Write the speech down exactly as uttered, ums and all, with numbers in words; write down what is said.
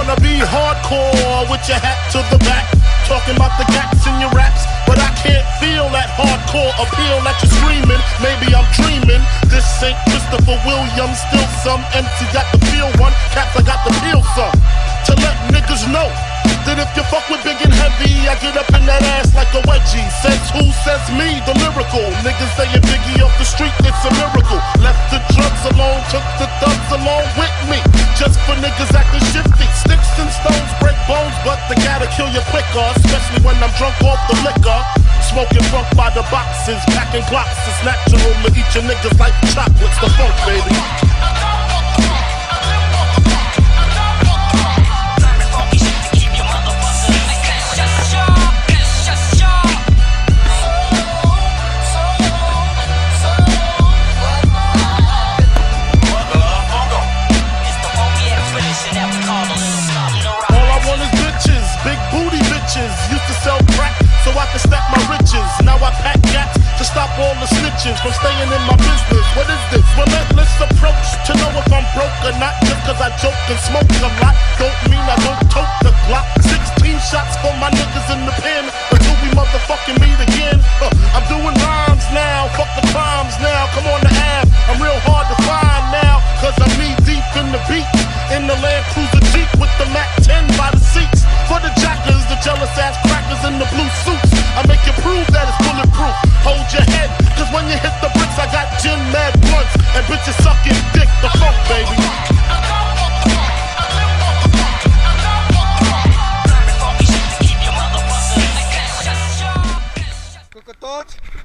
wanna be hardcore with your hat to the back, talking about the gaps in your raps, but I can't feel that hardcore appeal that you're screaming. Maybe I'm dreaming. This ain't Christopher Williams, still some M C got the feel one, cats I got the feel some. To let niggas know that if you fuck with big and heavy, I get up in that ass like a wedgie. Says who? Says me, the lyrical. Niggas saying Biggie off the street, it's a miracle. Left the drugs alone, took the thugs along with me. Just for niggas acting shifty. Sticks and stones break bones, but they gotta kill you quicker, especially when I'm drunk off the liquor. Smoking funk by the boxes, packing blocks. It's natural to eat your niggas like chocolates. The funk, baby. Used to sell crack so I could stack my riches. Now I pack gats to stop all the snitches from staying in my business. What is this? Relentless approach to know if I'm broke or not. Just cause I joke and smoke a lot don't mean I don't tote the Glock. Sixteen shots for my niggas in the pen until we motherfucking meet again. uh, I'm doing rhymes now, fuck the crimes now. Come on the Ave, I'm real hard to find now, cause I'm knee deep in the beat. In the Land Cruiser Jeep with the Mac ten by the seats. For the jackers, the jealous ass crackers in the blue suits, I make you prove that it's bulletproof. Hold your head, cause when you hit the bricks, I got gin mad blunts and bitches sucking dick. The funk, baby. Cocotot.